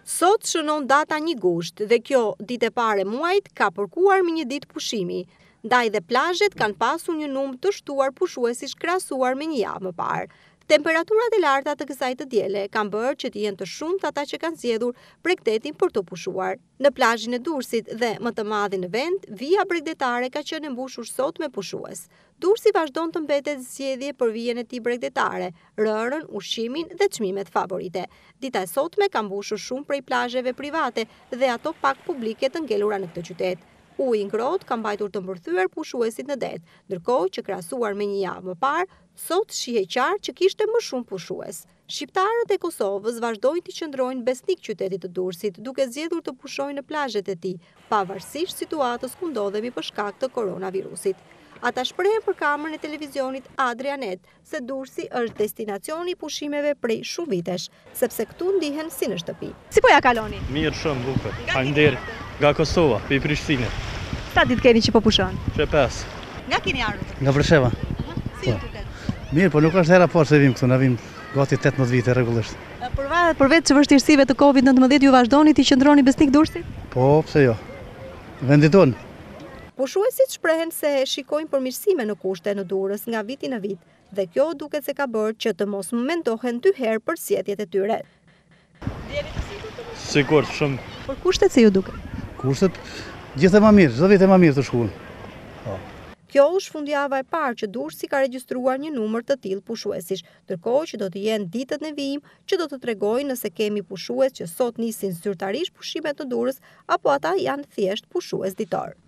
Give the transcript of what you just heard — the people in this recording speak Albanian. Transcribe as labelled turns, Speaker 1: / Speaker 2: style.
Speaker 1: Sot shënon data 1 gusht dhe kjo ditë e parë e muajit ka përkuar me një ditë pushimi. Ndaj dhe plazhet kanë pasur një numër të shtuar pushuesish krahasuar me një javë më parë. Temperaturat e larta të kësaj të diele kanë bërë që të jenë të shumtë ata që kanë zgjedhur Bregdetin për të pushuar. Në plazhin e Durrësit dhe më të madhin në vend, vija bregdetare ka qenë e mbushur sot me pushues. Durrësi vazhdon të mbetet zgjedhje për vijen e tij bregdetare, rërën, ushqimin dhe çmimet favorite. Dita e sotme ka mbushur shumë prej plazheve private dhe ato pak publike të ngelura në këtë qytet. Uji ngrohtë ka mbajtur të mbërthyer pushuesit në det, ndërkohë që krahasuar me një javë më parë, sot shihej qartë që kishte më shumë pushues. Shqiptarët e Kosovës vazhdojnë të qëndrojnë besnik qytetit të Durrësit, duke zgjedhur të pushojnë në plazhet e tij, pavarësisht situatës ku ndodhemi për shkak të koronavirusit. Ata shprehen për kamerën e televizionit Adrianet se Durrësi është destinacioni i pushimeve prej shumë vitesh, sepse këtu ndihen si në shtëpi.
Speaker 2: Si po ja kaloni?
Speaker 3: Mirë shumë, bukur. Faleminderit. Nga Kosova, pi Prishtinë.
Speaker 2: Sa ditë keni që po pushon?
Speaker 3: Që 5.
Speaker 2: Nga keni ardhur?
Speaker 4: Nga Presheva.
Speaker 2: Si ju duket?
Speaker 4: Mirë, po nuk është hera parë se vim këtu, na vim gati 18 vite rregullisht.
Speaker 2: Përveç vështirësive të Covid-19 ju vazhdoni të qëndroni besnik Durrësit?
Speaker 4: Po, pse jo? Vendi tonë.
Speaker 1: Pushuesit shprehen se shikojnë përmirësime në kushte në Durrës nga viti në vit, dhe kjo duket se ka bërë që të mos mendohen dy herë për sjelljet e tyre.
Speaker 3: Sigurt shumë.
Speaker 2: Por kushtet si ju duket?
Speaker 4: Kushtet gjithë e më mirë, çdo vit e më mirë të shkuën.
Speaker 1: Kjo është fundjava e parë që Durrësi ka regjistruar një numër të tillë pushuesish, ndërkohë që do të jenë ditët në vijim që do të tregojnë nëse kemi pushues që sot nisin zyrtarisht pushimet në Durrës apo ata janë thjesht pushues ditor.